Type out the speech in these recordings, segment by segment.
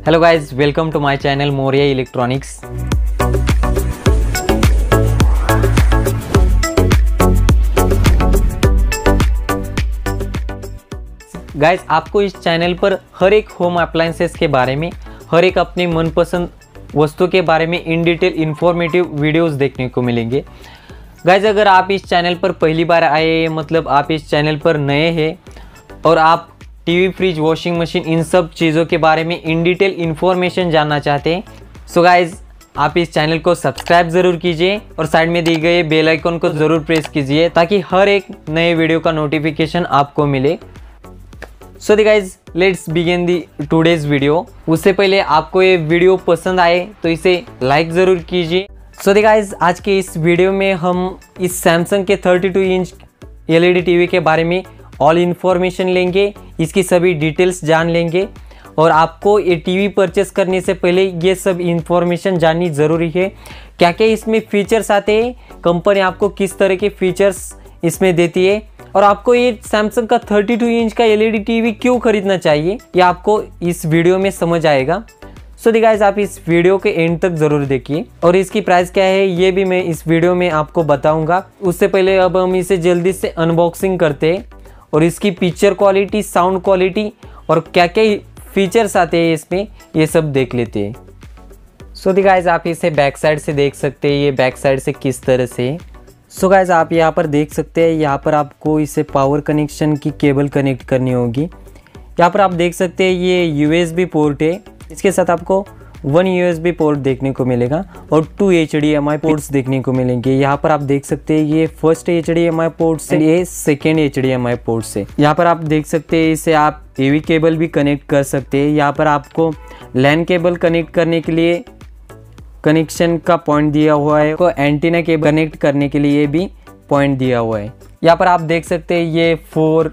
Hello guys, welcome to my channel Moriya electronics. Guys, आपको इस channel पर हर एक होम अप्लायंसेस के बारे में, हर एक अपनी मनपसंद वस्तु के बारे में इन डिटेल इंफॉर्मेटिव वीडियोस देखने को मिलेंगे। गाइज, अगर आप इस चैनल पर पहली बार आए हैं, मतलब आप इस चैनल पर नए हैं और आप टीवी, फ्रिज, वॉशिंग मशीन इन सब चीज़ों के बारे में इन डिटेल इन्फॉर्मेशन जानना चाहते हैं, सो गाइज आप इस चैनल को सब्सक्राइब ज़रूर कीजिए और साइड में दी गए बेल आइकन को ज़रूर प्रेस कीजिए ताकि हर एक नए वीडियो का नोटिफिकेशन आपको मिले। So the guys, let's begin the today's video. उससे पहले आपको ये वीडियो पसंद आए तो इसे लाइक ज़रूर कीजिए। सो दी गाइज, आज के इस वीडियो में हम इस सैमसंग के 32 इंच LED टीवी के बारे में ऑल इन्फॉर्मेशन लेंगे, इसकी सभी डिटेल्स जान लेंगे और आपको ये टीवी परचेस करने से पहले ये सब इन्फॉर्मेशन जाननी ज़रूरी है। क्या क्या इसमें फीचर्स आते हैं, कंपनी आपको किस तरह के फीचर्स इसमें देती है और आपको ये सैमसंग का 32 इंच का LED टीवी क्यों खरीदना चाहिए, ये आपको इस वीडियो में समझ आएगा। सो दी गाइस, आप इस वीडियो के एंड तक ज़रूर देखिए और इसकी प्राइस क्या है ये भी मैं इस वीडियो में आपको बताऊंगा। उससे पहले अब हम इसे जल्दी से अनबॉक्सिंग करते हैं और इसकी पिक्चर क्वालिटी, साउंड क्वालिटी और क्या क्या फीचर्स आते हैं इसमें, ये सब देख लेते हैं। सो दी गाइस, आप इसे बैक साइड से देख सकते हैं, ये बैक साइड से किस तरह से। सो गाइस, आप यहाँ पर देख सकते हैं, यहाँ पर आपको इसे पावर कनेक्शन की केबल कनेक्ट करनी होगी। यहाँ पर आप देख सकते हैं ये USB पोर्ट है, इसके साथ आपको 1 USB पोर्ट देखने को मिलेगा और 2 HDMI पोर्ट्स देखने को मिलेंगे। यहाँ पर आप देख सकते हैं ये फर्स्ट HDMI पोर्ट से, ये सेकेंड HDMI पोर्ट से। यहाँ पर आप देख सकते हैं इसे आप AV केबल भी कनेक्ट कर सकते हैं। यहाँ पर आपको LAN केबल कनेक्ट करने के लिए कनेक्शन का पॉइंट दिया हुआ है, को एंटीना केबल कनेक्ट करने के लिए भी पॉइंट दिया हुआ है। यहाँ पर आप देख सकते हैं ये 4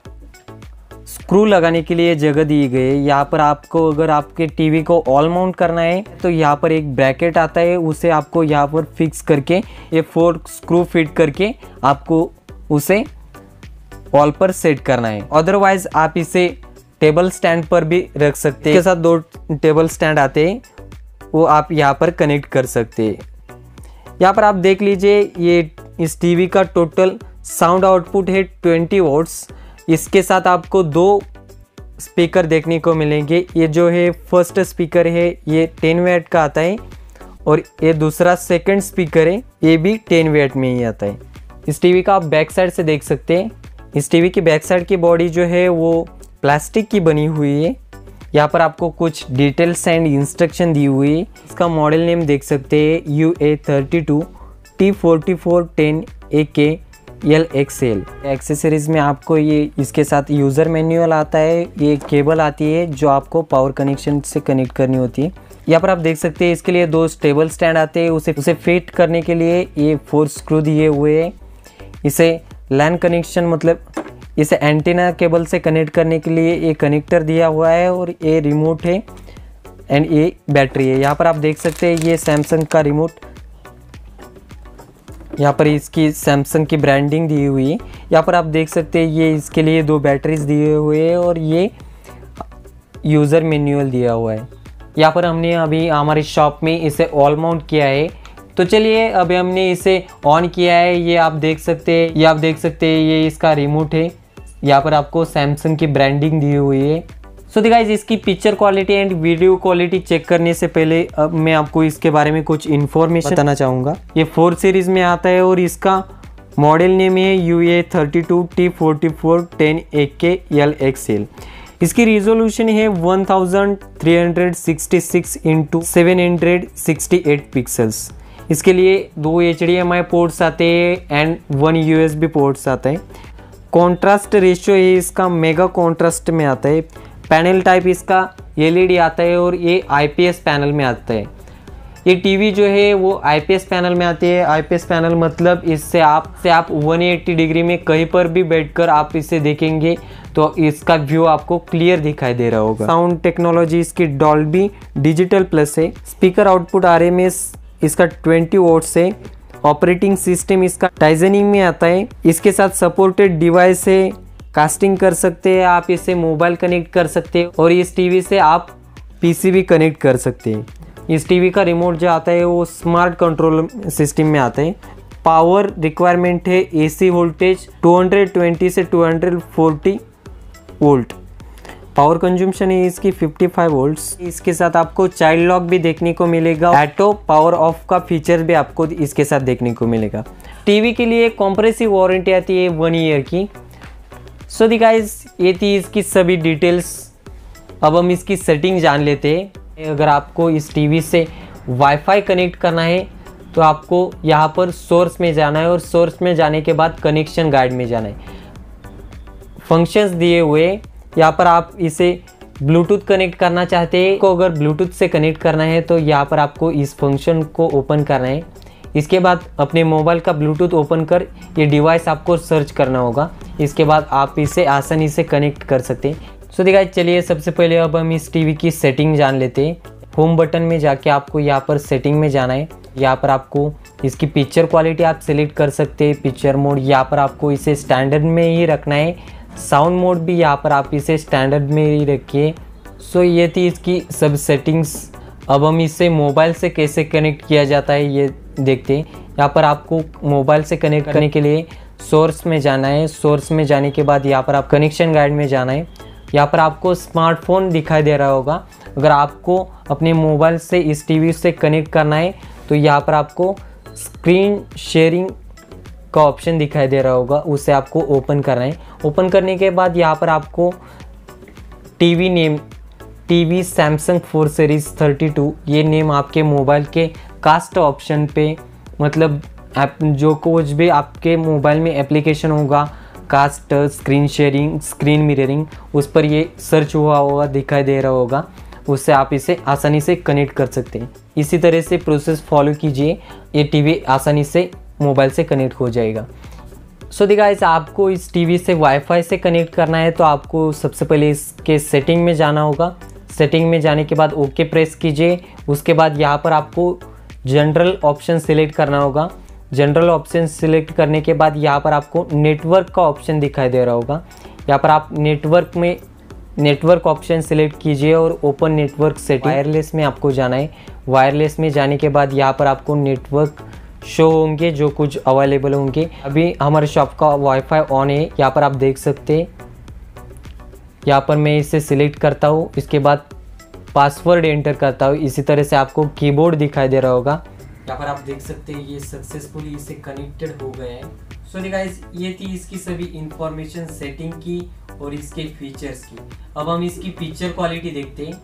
स्क्रू लगाने के लिए जगह दी गई है। यहाँ पर आपको अगर आपके टीवी को ऑल माउंट करना है तो यहाँ पर एक ब्रैकेट आता है, उसे आपको यहाँ पर फिक्स करके ये 4 स्क्रू फिट करके आपको उसे ऑल पर सेट करना है। अदरवाइज आप इसे टेबल स्टैंड पर भी रख सकते हैं। इसके साथ 2 टेबल स्टैंड आते हैं, वो आप यहाँ पर कनेक्ट कर सकते हैं। यहाँ पर आप देख लीजिए ये इस टीवी का टोटल साउंड आउटपुट है 20 वॉट्स। इसके साथ आपको 2 स्पीकर देखने को मिलेंगे। ये जो है फर्स्ट स्पीकर है ये 10 वाट का आता है और ये दूसरा सेकंड स्पीकर है, ये भी 10 वाट में ही आता है। इस टीवी का आप बैक साइड से देख सकते हैं, इस टीवी की बैक साइड की बॉडी जो है वो प्लास्टिक की बनी हुई है। यहाँ पर आपको कुछ डिटेल्स एंड इंस्ट्रक्शन दी हुई है। इसका मॉडल नेम देख सकते हैं UA32 T4410AK LXL। एक्सेसरीज में आपको ये इसके साथ यूज़र मैनुअल आता है, ये केबल आती है जो आपको पावर कनेक्शन से कनेक्ट करनी होती है। यहाँ पर आप देख सकते हैं इसके लिए 2 टेबल स्टैंड आते हैं, उसे फिट करने के लिए ये 4 स्क्रू दिए हुए हैं। इसे LAN कनेक्शन मतलब इसे एंटीना केबल से कनेक्ट करने के लिए ये कनेक्टर दिया हुआ है और ये रिमोट है एंड ये बैटरी है। यहाँ पर आप देख सकते हैं ये सैमसंग का रिमोट, यहाँ पर इसकी सैमसंग की ब्रांडिंग दी हुई है। यहाँ पर आप देख सकते हैं ये इसके लिए 2 बैटरीज दिए हुए हैं और ये यूज़र मैनुअल दिया हुआ है। यहाँ पर हमने अभी हमारी शॉप में इसे ऑल माउंट किया है, तो चलिए अभी हमने इसे ऑन किया है। ये आप देख सकते हैं, ये इसका रिमोट है। यहाँ पर आपको सैमसंग की ब्रांडिंग दी हुई है। सो दी गाइस, इसकी picture quality and video quality check करने से पहले अब मैं आपको इसके बारे में कुछ इन्फॉर्मेशन बताना चाहूँगा। ये 4 सीरीज़ में आता है और इसका मॉडल नेम है UA32 T4410AK LXL। इसकी रिजोल्यूशन है 1366 × 768 पिक्सल्स। इसके लिए 2 HDMI पोर्ट्स आते हैं एंड 1 USB पोर्ट्स आता है। कॉन्ट्रास्ट रेशियो है इसका मेगा कॉन्ट्रास्ट में आता है। पैनल टाइप इसका LED आता है और ये IPS पैनल में आता है। ये टीवी जो है वो IPS पैनल में आती है। IPS पैनल मतलब इससे आप 180 डिग्री में कहीं पर भी बैठकर आप इसे देखेंगे तो इसका व्यू आपको क्लियर दिखाई दे रहा होगा। साउंड टेक्नोलॉजी इसकी डॉल्बी डिजिटल प्लस है। स्पीकर आउटपुट RMS इसका 20 वॉट्स है। ऑपरेटिंग सिस्टम इसका टाइजनिंग में आता है। इसके साथ सपोर्टेड डिवाइस है, कास्टिंग कर सकते हैं आप, इसे मोबाइल कनेक्ट कर सकते हैं और इस टीवी से आप पीसी भी कनेक्ट कर सकते हैं। इस टीवी का रिमोट जो आता है वो स्मार्ट कंट्रोल सिस्टम में आता है। पावर रिक्वायरमेंट है एसी वोल्टेज 220 से 240 वोल्ट। पावर कंज्यूमशन है इसकी 55 वोल्ट्स। इसके साथ आपको चाइल्ड लॉक भी देखने को मिलेगा। ऑटो पावर ऑफ का फीचर भी आपको इसके साथ देखने को मिलेगा। टीवी के लिए कॉम्प्रेसिव वारंटी आती है 1 ईयर की। सो दी गाइस, ये थी इसकी सभी डिटेल्स। अब हम इसकी सेटिंग जान लेते हैं। अगर आपको इस टीवी से वाईफाई कनेक्ट करना है तो आपको यहाँ पर सोर्स में जाना है और सोर्स में जाने के बाद कनेक्शन गाइड में जाना है। फंक्शंस दिए हुए यहाँ पर आप इसे ब्लूटूथ कनेक्ट करना चाहते हैं को अगर ब्लूटूथ से कनेक्ट करना है तो यहाँ पर आपको इस फंक्शन को ओपन करना है। इसके बाद अपने मोबाइल का ब्लूटूथ ओपन कर ये डिवाइस आपको सर्च करना होगा। इसके बाद आप इसे आसानी से कनेक्ट कर सकते हैं। सो देखा, चलिए सबसे पहले अब हम इस टीवी की सेटिंग जान लेते हैं। होम बटन में जाके आपको यहाँ पर सेटिंग में जाना है। यहाँ पर आपको इसकी पिक्चर क्वालिटी आप सिलेक्ट कर सकते हैं, पिक्चर मोड। यहाँ पर आपको इसे स्टैंडर्ड में ही रखना है। साउंड मोड भी यहाँ पर आप इसे स्टैंडर्ड में ही रखिए। सो ये थी इसकी सब सेटिंग्स। अब हम इसे मोबाइल से कैसे कनेक्ट किया जाता है ये देखते हैं। यहाँ पर आपको मोबाइल से कनेक्ट करने के लिए सोर्स में जाना है। सोर्स में जाने के बाद यहाँ पर आप कनेक्शन गाइड में जाना है। यहाँ पर आपको स्मार्टफोन दिखाई दे रहा होगा। अगर आपको अपने मोबाइल से इस टीवी से कनेक्ट करना है तो यहाँ पर आपको स्क्रीन शेयरिंग का ऑप्शन दिखाई दे रहा होगा, उसे आपको ओपन करना है। ओपन करने के बाद यहाँ पर आपको TV name, TV Samsung 4 series 32, ये नेम आपके मोबाइल के कास्ट ऑप्शन पे, मतलब जो कुछ भी आपके मोबाइल में एप्लीकेशन होगा, cast, screen sharing, screen mirroring, उस पर ये सर्च हुआ होगा, दिखाई दे रहा होगा। उससे आप इसे आसानी से कनेक्ट कर सकते हैं। इसी तरह से प्रोसेस फॉलो कीजिए, ये टीवी आसानी से मोबाइल से कनेक्ट हो जाएगा। सो दी गाइस, आपको इस टीवी से वाईफाई से कनेक्ट करना है तो आपको सबसे पहले इसके सेटिंग में जाना होगा। सेटिंग में जाने के बाद ओके प्रेस कीजिए। उसके बाद यहाँ पर आपको जनरल ऑप्शन सिलेक्ट करना होगा। जनरल ऑप्शन सिलेक्ट करने के बाद यहाँ पर आपको नेटवर्क का ऑप्शन दिखाई दे रहा होगा। यहाँ पर आप नेटवर्क ऑप्शन सिलेक्ट कीजिए और ओपन नेटवर्क सेटिंग। वायरलेस में आपको जाना है। वायरलेस में जाने के बाद यहाँ पर आपको नेटवर्क शो होंगे जो कुछ अवेलेबल होंगे। अभी हमारे शॉप का वाईफाई ऑन है, यहाँ पर आप देख सकते हैं। यहाँ पर मैं इसे सिलेक्ट करता हूँ, इसके बाद पासवर्ड एंटर करता हूँ। इसी तरह से आपको कीबोर्ड दिखाई दे रहा होगा। यहाँ पर आप देख सकते हैं ये सक्सेसफुली इसे कनेक्टेड हो गया है। सो गाइस, ये थी इसकी सभी इंफॉर्मेशन सेटिंग की और इसके फीचर्स की। अब हम इसकी पिक्चर क्वालिटी देखते हैं।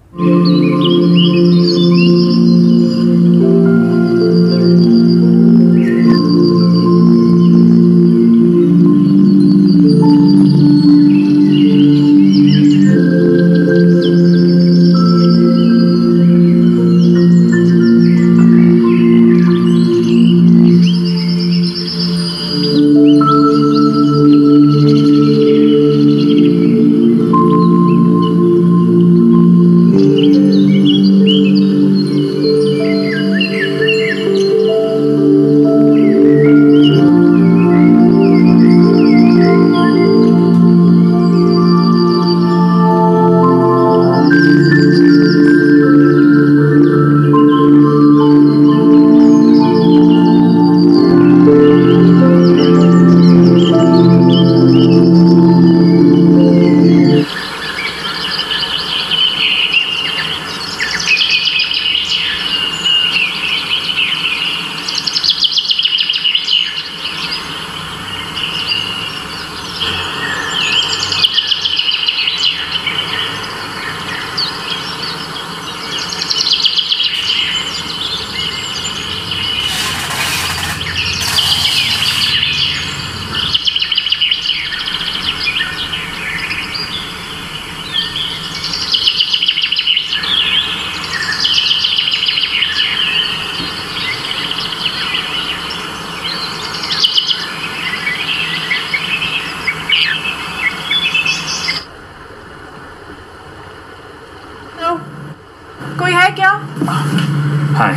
कोई है क्या? Hi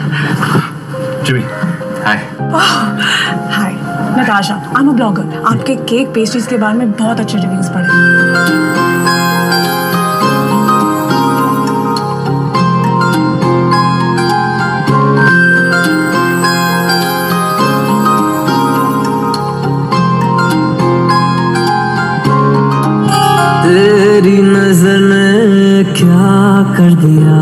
Jimmy. Hi hi Natasha, I am a blogger. आपके केक पेस्ट्रीज के बारे में बहुत अच्छे रिव्यूज पढ़े। क्या कर दिया।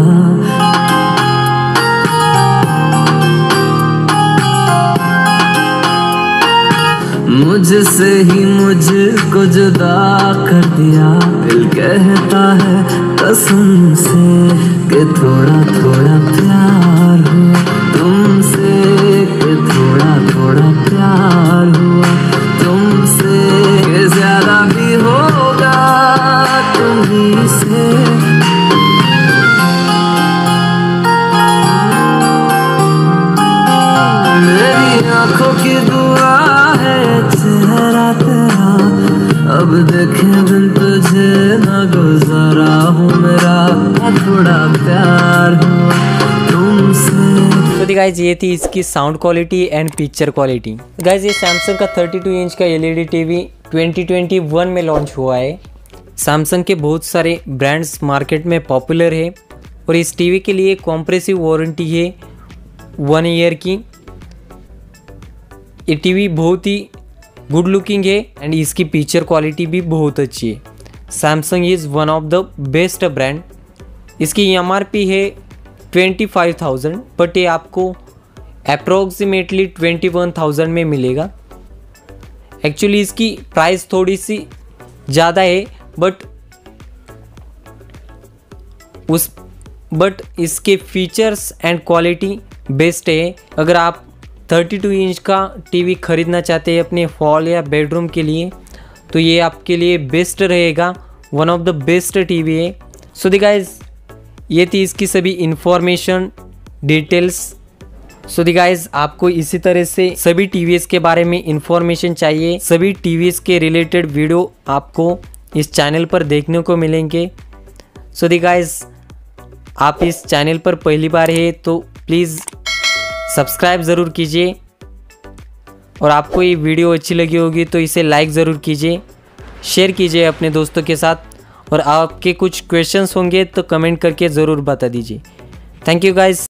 मुझसे ही मुझको जुदा कर दिया। दिल कहता है कसम से कि थोड़ा थोड़ा प्यार हुआ तुमसे, कि थोड़ा थोड़ा प्यार हुआ तुमसे, कि ज्यादा भी होगा तुम्हीं से। मेरी आंखों की दुआ है चेहरा तेरा, अब देखे बिन तुझे न गुजारा हूँ मेरा, थोड़ा प्यार हुआ तुमसे। तो गाइज ये थी इसकी sound quality and picture quality. Guys ये सैमसंग का 32 इंच का एलईडी टीवी 2021 में लॉन्च हुआ है। सैमसंग के बहुत सारे ब्रांड्स मार्केट में पॉपुलर है और इस टीवी के लिए कॉम्प्रेसिव वारंटी है 1 ईयर की। ये टीवी बहुत ही गुड लुकिंग है एंड इसकी पिक्चर क्वालिटी भी बहुत अच्छी है। Samsung is one of the best brand. इसकी MRP है 25,000 बट ये आपको अप्रोक्सीमेटली 21,000 में मिलेगा। एक्चुअली इसकी प्राइस थोड़ी सी ज़्यादा है बट इसके फीचर्स एंड क्वालिटी बेस्ट है। अगर आप 32 इंच का टीवी खरीदना चाहते हैं अपने हॉल या बेडरूम के लिए तो ये आपके लिए बेस्ट रहेगा, one of the best TV है। सो दी गाइज ये थी इसकी सभी information details. So the guys आपको इसी तरह से सभी टीवीएस के बारे में इंफॉर्मेशन चाहिए, सभी टीवीएस के रिलेटेड वीडियो आपको इस चैनल पर देखने को मिलेंगे। सो दी गाइज आप इस चैनल पर पहली बार है तो प्लीज़ सब्सक्राइब ज़रूर कीजिए और आपको ये वीडियो अच्छी लगी होगी तो इसे लाइक ज़रूर कीजिए, शेयर कीजिए अपने दोस्तों के साथ और आपके कुछ क्वेश्चंस होंगे तो कमेंट करके ज़रूर बता दीजिए। Thank you guys.